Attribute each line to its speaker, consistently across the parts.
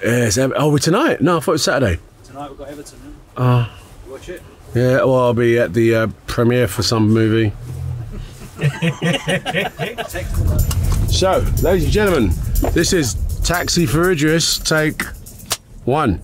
Speaker 1: Yes, we're tonight? No, I thought it was Saturday.
Speaker 2: Tonight we've got Everton.
Speaker 1: You
Speaker 2: watch it?
Speaker 1: Yeah, well, I'll be at the premiere for some movie. So, ladies and gentlemen, this is Taxi for Idris, take 1.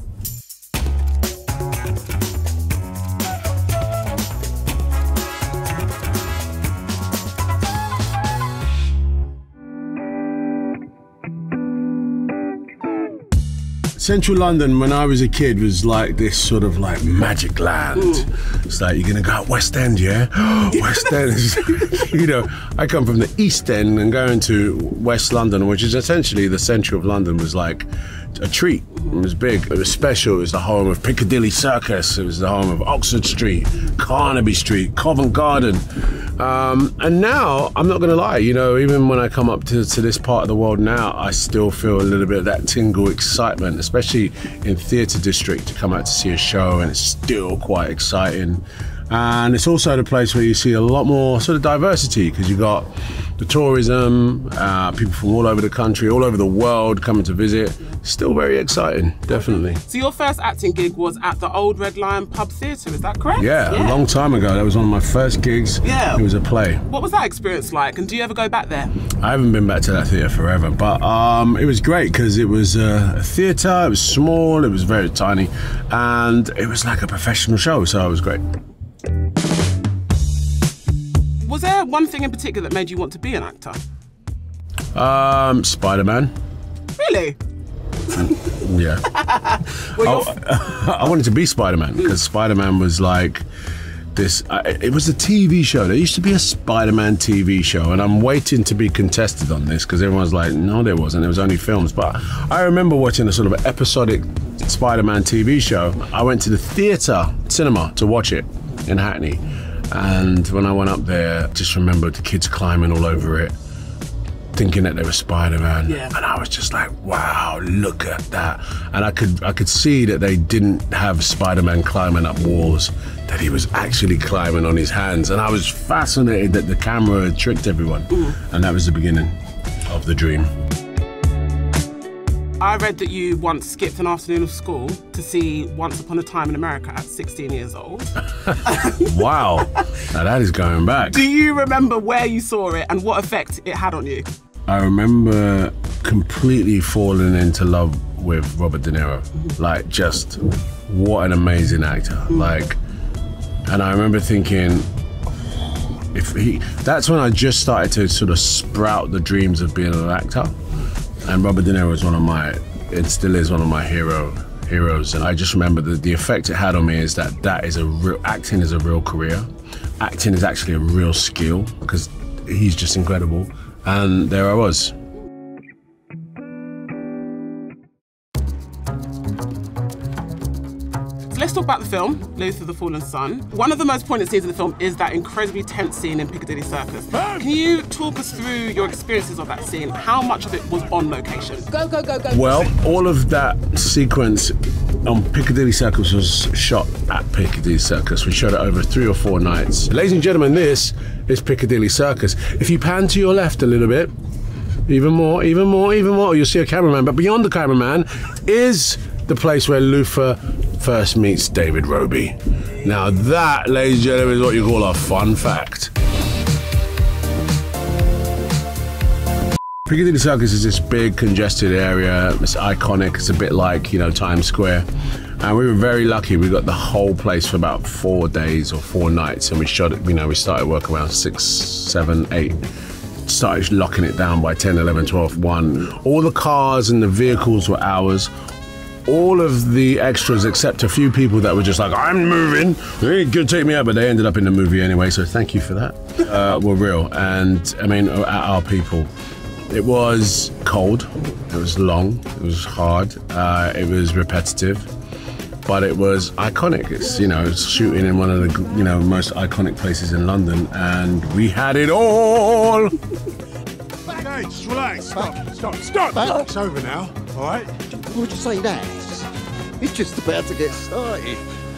Speaker 1: Central London, when I was a kid, was like this sort of like magic land. It's like, you're gonna go out West End, yeah? West End is, you know, I come from the East End, and going to West London, which is essentially the centre of London, was like a treat. It was big, it was special. It was the home of Piccadilly Circus. It was the home of Oxford Street, Carnaby Street, Covent Garden. And now, I'm not gonna lie, you know, even when I come up to this part of the world now, I still feel a little bit of that tingle excitement, especially in theatre district, to come out to see a show, and it's still quite exciting. And it's also the place where you see a lot more sort of diversity, because you've got the tourism, people from all over the country, all over the world coming to visit. Still very exciting, definitely.
Speaker 3: So your first acting gig was at the Old Red Lion Pub Theatre, is that correct?
Speaker 1: Yeah, a long time ago. That was one of my first gigs.
Speaker 3: Yeah.
Speaker 1: It was a play.
Speaker 3: What was that experience like, and do you ever go back there?
Speaker 1: I haven't been back to that theatre forever, but it was great, because it was a theatre, it was small, it was very tiny, and it was like a professional show, so it was great.
Speaker 3: Was there one thing in particular that made you want to be an actor?
Speaker 1: Spider-Man.
Speaker 3: Really?
Speaker 1: Yeah. I wanted to be Spider-Man, because Spider-Man was like this, it was a TV show. There used to be a Spider-Man TV show, and I'm waiting to be contested on this, because everyone's like, no, there wasn't, it was only films. But I remember watching a sort of episodic Spider-Man TV show. I went to the theatre cinema to watch it in Hackney, and when I went up there, I just remembered the kids climbing all over it, thinking that they were Spider-Man.
Speaker 3: Yeah.
Speaker 1: And I was just like, wow, look at that. And I could see that they didn't have Spider-Man climbing up walls, that he was actually climbing on his hands. And I was fascinated that the camera had tricked everyone. And that was the beginning of the dream.
Speaker 3: I read that you once skipped an afternoon of school to see Once Upon a Time in America at 16 years old.
Speaker 1: Wow, now that is going back.
Speaker 3: Do you remember where you saw it and what effect it had on you?
Speaker 1: I remember completely falling into love with Robert De Niro. Like, just what an amazing actor. Like, and I remember thinking, that's when I just started to sort of sprout the dreams of being an actor. And Robert De Niro is it still is one of my heroes. And I just remember the effect it had on me is that acting is a real career. Acting is actually a real skill, because he's just incredible. And there I was.
Speaker 3: So let's talk about the film, Luther the Fallen Son. One of the most poignant scenes in the film is that incredibly tense scene in Piccadilly Circus. Can you talk us through your experiences of that scene? How much of it was on location? Go, go, go, go.
Speaker 1: Well, all of that sequence on Piccadilly Circus was shot at Piccadilly Circus. We shot it over 3 or 4 nights. Ladies and gentlemen, this is Piccadilly Circus. If you pan to your left a little bit, even more, you'll see a cameraman. But beyond the cameraman is the place where Luther first meets David Roby. Now that, ladies and gentlemen, is what you call a fun fact. Piccadilly Circus is this big, congested area. It's iconic. It's a bit like, you know, Times Square. And we were very lucky. We got the whole place for about 4 days or 4 nights, and we shot it, you know, we started work around 6, 7, 8. Started locking it down by 10, 11, 12, 1. All the cars and the vehicles were ours. All of the extras, except a few people that were just like, I'm moving, you can take me out, but they ended up in the movie anyway, so thank you for that. Were real, and I mean, our people. It was cold, it was long, it was hard, it was repetitive, but it was iconic. It's, you know, it's shooting in one of the, you know, most iconic places in London, and we had it all.
Speaker 4: Okay, just relax. Stop. It's over now, all right?
Speaker 5: Why would you say that? It's just about to get started.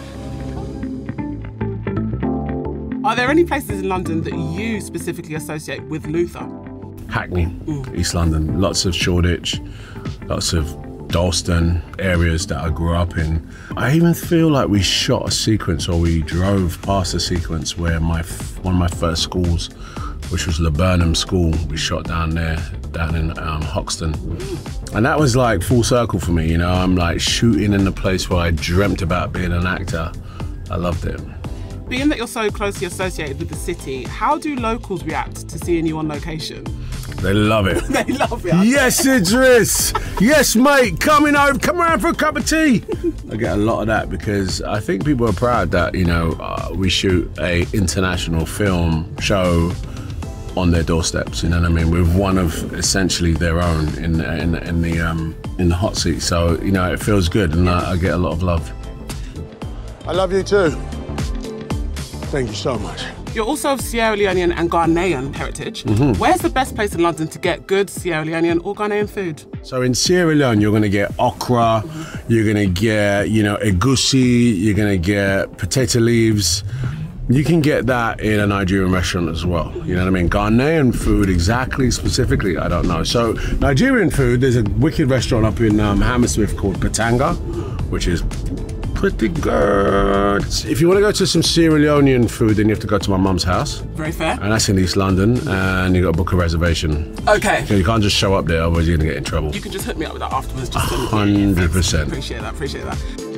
Speaker 3: Are there any places in London that you specifically associate with Luther?
Speaker 1: Hackney, East London, lots of Shoreditch, lots of Dalston areas that I grew up in. I even feel like we shot a sequence, or we drove past a sequence where one of my first schools, which was Laburnum School, we shot down there, down in Hoxton. And that was like full circle for me, you know. I'm like shooting in the place where I dreamt about being an actor. I loved it.
Speaker 3: Being that you're so closely associated with the city, how do locals react to seeing you on location?
Speaker 1: They love it.
Speaker 3: They love it.
Speaker 1: Yes, Idris. Yes, mate. Come around for a cup of tea. I get a lot of that because I think people are proud that, you know, we shoot a international film show on their doorsteps, you know what I mean, with one of essentially their own in the hot seat. So, you know, it feels good, and I get a lot of love.
Speaker 4: I love you too. Thank you so much.
Speaker 3: You're also of Sierra Leonean and Ghanaian heritage. Where's the best place in London to get good Sierra Leonean or Ghanaian food?
Speaker 1: So in Sierra Leone, you're gonna get okra, you're gonna get, you know, egusi, you're gonna get potato leaves. You can get that in a Nigerian restaurant as well. You know what I mean? Ghanaian food, specifically, I don't know. So Nigerian food, there's a wicked restaurant up in Hammersmith called Patanga, which is pretty good. If you want to go to some Sierra Leonean food, then you have to go to my mum's house.
Speaker 3: Very fair.
Speaker 1: And that's in East London, and you got to book a reservation.
Speaker 3: Okay.
Speaker 1: So you can't just show up there, otherwise you're going to get in trouble.
Speaker 3: You can just hook me up with that afterwards. Just
Speaker 1: 100%.
Speaker 3: Appreciate that.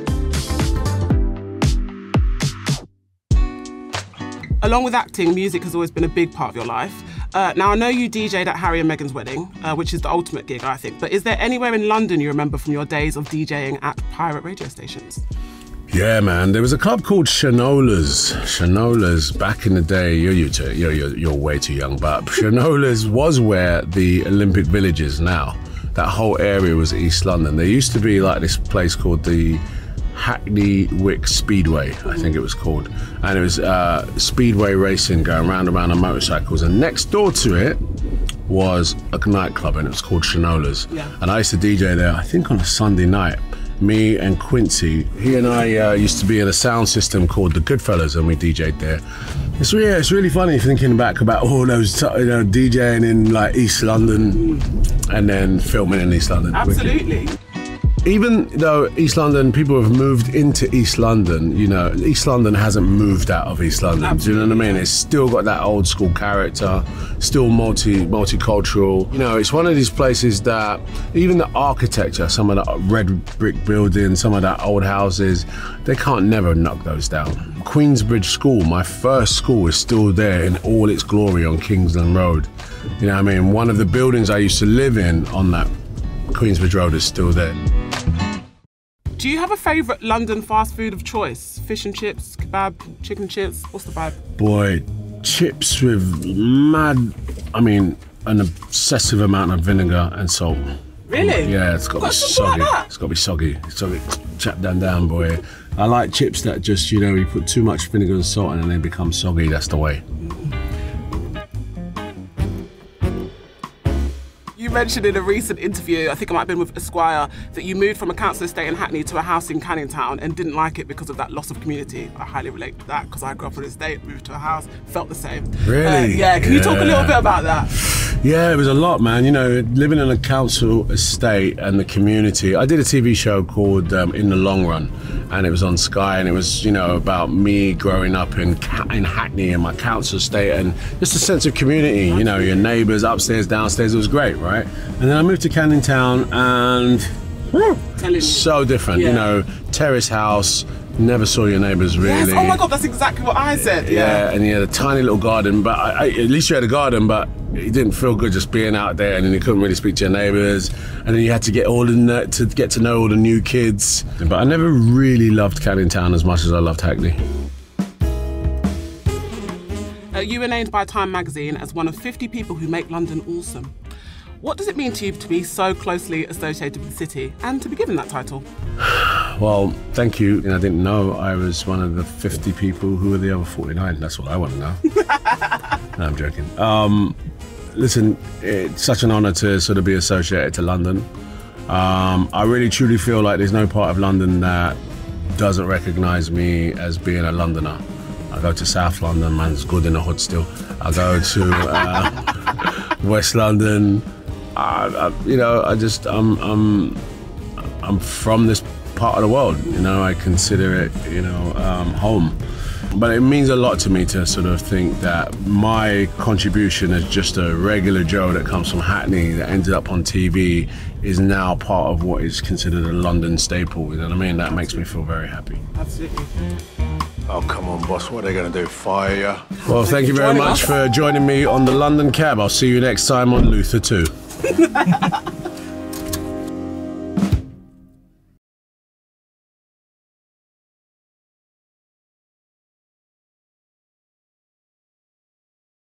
Speaker 3: Along with acting, music has always been a big part of your life. Now, I know you DJ'd at Harry and Meghan's wedding, which is the ultimate gig, I think, but is there anywhere in London you remember from your days of DJing at pirate radio stations?
Speaker 1: Yeah, man. There was a club called Shanola's. Shanola's, back in the day, you're way too young, but Shanola's was where the Olympic Village is now. That whole area was East London. There used to be like this place called the Hackney Wick Speedway, I think it was called, and it was speedway racing going round and round on motorcycles, and next door to it was a nightclub, and it was called Shanola's. And I used to DJ there, I think on a Sunday night. Me and Quincy, he and I used to be in a sound system called the Goodfellas, and we DJ'd there. It's really funny thinking back about all those, you know, DJing in like East London and then filming in East London.
Speaker 3: Absolutely.
Speaker 1: Even though East London, people have moved into East London, you know, East London hasn't moved out of East London. Absolutely. Do you know what I mean? It's still got that old school character, still multicultural. You know, it's one of these places that even the architecture, some of the red brick buildings, some of the old houses, they can't never knock those down. Queensbridge School, my first school, is still there in all its glory on Kingsland Road. You know what I mean? One of the buildings I used to live in on that Queensbridge Road is still there.
Speaker 3: Do you have a favourite London fast food of choice? Fish and chips, kebab, chicken chips? What's the vibe?
Speaker 1: Boy, chips with an obsessive amount of vinegar and salt.
Speaker 3: Really?
Speaker 1: Yeah, it's got to be soggy.
Speaker 3: Like
Speaker 1: it's got to be soggy. Chap down, boy. I like chips that just, you know, you put too much vinegar and salt in and they become soggy. That's the way.
Speaker 3: You mentioned in a recent interview, I think it might have been with Esquire, that you moved from a council estate in Hackney to a house in Canning Town and didn't like it because of that loss of community. I highly relate to that because I grew up in an estate, moved to a house, felt the same.
Speaker 1: Really?
Speaker 3: Yeah, can you talk a little bit about that?
Speaker 1: Yeah, it was a lot, man. You know, living in a council estate and the community. I did a TV show called In the Long Run, and it was on Sky, and it was, you know, about me growing up in Hackney in my council estate, and just a sense of community, you know, your neighbours upstairs, downstairs. It was great, right? And then I moved to Canning Town, and so different, you know, terrace house, never saw your neighbours really.
Speaker 3: Yes, oh my God, that's exactly what I said.
Speaker 1: Yeah, and you had a tiny little garden, but at least you had a garden, but it didn't feel good just being out there, and then you couldn't really speak to your neighbours, and then you had to get to know all the new kids. But I never really loved Canning Town as much as I loved Hackney.
Speaker 3: You were named by Time magazine as one of 50 people who make London awesome. What does it mean to you to be so closely associated with the city and to be given that title?
Speaker 1: Well, thank you. I didn't know I was one of the 50 people who were the other 49. That's what I want to know. No, I'm joking. Listen, it's such an honour to sort of be associated to London. I really truly feel like there's no part of London that doesn't recognise me as being a Londoner. I go to South London, man's good in the hood still. I go to West London. I'm I'm from this part of the world, you know, I consider it, you know, home. But it means a lot to me to sort of think that my contribution as just a regular Joe that comes from Hackney that ended up on TV is now part of what is considered a London staple, you know what I mean? That makes me feel very happy.
Speaker 3: Absolutely.
Speaker 4: Oh, come on, boss. What are they going to do? Fire you?
Speaker 1: Well, thank you very much for joining me on the London Cab. I'll see you next time on Luther 2.